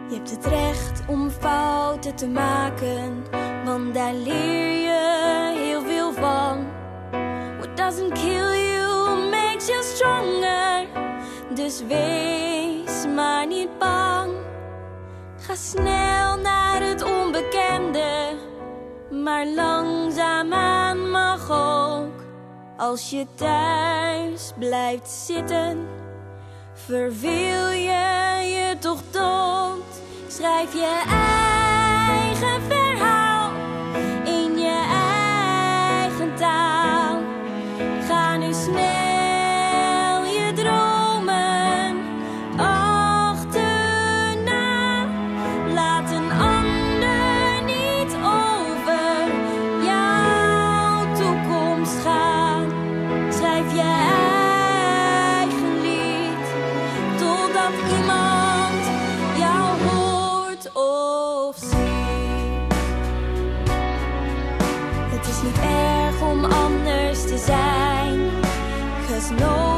Je hebt het recht om fouten te maken, want daar leer je heel veel van. What doesn't kill you makes you stronger. Dus wees maar niet bang. Ga snel naar het onbekende, maar langzaamaan mag ook. Als je thuis blijft zitten, verveel je toch dood. Schrijf je eigen verhaal in je eigen taal. Ga nu snel je dromen achterna. Laat een ander niet over jouw toekomst gaan. Schrijf je eigen lied totdat iemand jou hoort of ziet. Het is niet erg om anders te zijn, 'cause no